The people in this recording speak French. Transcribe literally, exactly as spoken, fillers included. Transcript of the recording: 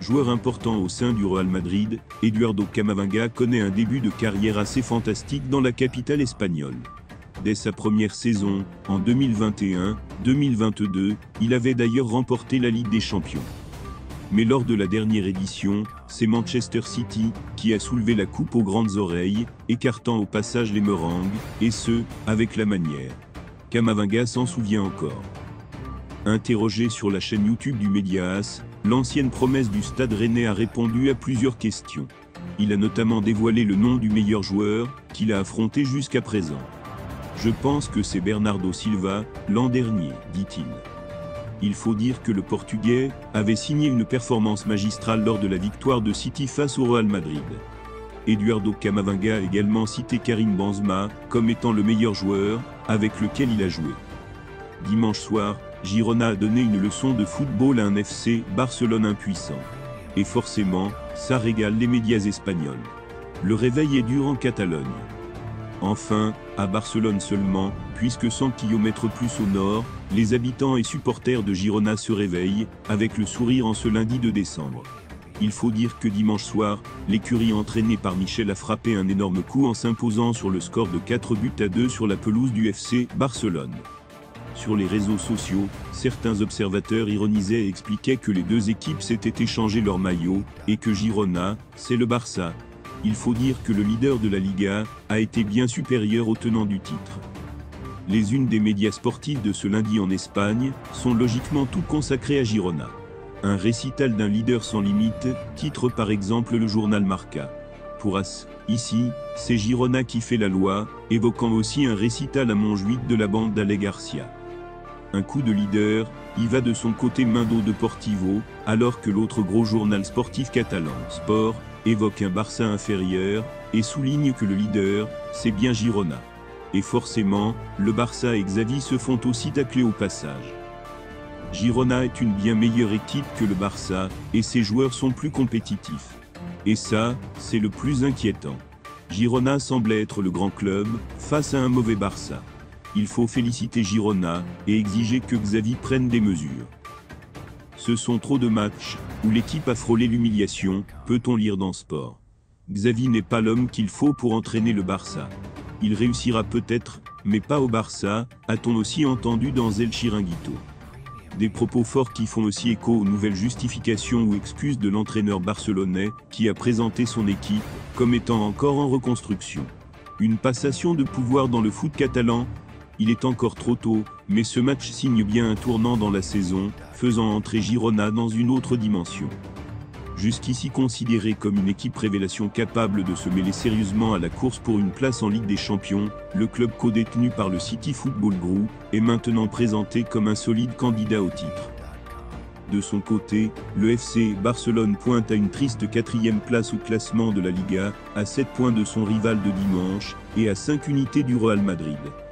joueur important au sein du Real Madrid, Eduardo Camavinga connaît un début de carrière assez fantastique dans la capitale espagnole. Dès sa première saison, en deux mille vingt et un deux mille vingt-deux, il avait d'ailleurs remporté la Ligue des Champions. Mais lors de la dernière édition, c'est Manchester City qui a soulevé la coupe aux grandes oreilles, écartant au passage les meringues, et ce, avec la manière. Camavinga s'en souvient encore. Interrogé sur la chaîne YouTube du Média As, l'ancienne promesse du Stade Rennais a répondu à plusieurs questions. Il a notamment dévoilé le nom du meilleur joueur qu'il a affronté jusqu'à présent. « Je pense que c'est Bernardo Silva, l'an dernier », dit-il. Il faut dire que le Portugais avait signé une performance magistrale lors de la victoire de City face au Real Madrid. Eduardo Camavinga a également cité Karim Benzema comme étant le meilleur joueur avec lequel il a joué. Dimanche soir, Girona a donné une leçon de football à un F C Barcelone impuissant. Et forcément, ça régale les médias espagnols. Le réveil est dur en Catalogne. Enfin, à Barcelone seulement, puisque cent kilomètres plus au nord, les habitants et supporters de Girona se réveillent, avec le sourire en ce lundi de décembre. Il faut dire que dimanche soir, l'écurie entraînée par Michel a frappé un énorme coup en s'imposant sur le score de quatre buts à deux sur la pelouse du F C Barcelone. Sur les réseaux sociaux, certains observateurs ironisaient et expliquaient que les deux équipes s'étaient échangé leurs maillots, et que Girona, c'est le Barça. Il faut dire que le leader de la Liga a été bien supérieur au tenant du titre. Les unes des médias sportifs de ce lundi en Espagne sont logiquement toutes consacrées à Girona. Un récital d'un leader sans limite, titre par exemple le journal Marca. Pour As, ici, c'est Girona qui fait la loi, évoquant aussi un récital à Montjuïc de la bande d'Ale Garcia. Un coup de leader, y va de son côté Mundo Deportivo, alors que l'autre gros journal sportif catalan, Sport, évoque un Barça inférieur, et souligne que le leader, c'est bien Girona. Et forcément, le Barça et Xavi se font aussi tacler au passage. Girona est une bien meilleure équipe que le Barça, et ses joueurs sont plus compétitifs. Et ça, c'est le plus inquiétant. Girona semblait être le grand club, face à un mauvais Barça. Il faut féliciter Girona, et exiger que Xavi prenne des mesures. Ce sont trop de matchs, où l'équipe a frôlé l'humiliation, peut-on lire dans Sport. Xavi n'est pas l'homme qu'il faut pour entraîner le Barça. Il réussira peut-être, mais pas au Barça, a-t-on aussi entendu dans El Chiringuito. Des propos forts qui font aussi écho aux nouvelles justifications ou excuses de l'entraîneur barcelonais, qui a présenté son équipe comme étant encore en reconstruction. Une passation de pouvoir dans le foot catalan. Il est encore trop tôt, mais ce match signe bien un tournant dans la saison, faisant entrer Girona dans une autre dimension. Jusqu'ici considéré comme une équipe révélation capable de se mêler sérieusement à la course pour une place en Ligue des Champions, le club codétenu par le City Football Group est maintenant présenté comme un solide candidat au titre. De son côté, le F C Barcelone pointe à une triste quatrième place au classement de la Liga, à sept points de son rival de dimanche, et à cinq unités du Real Madrid.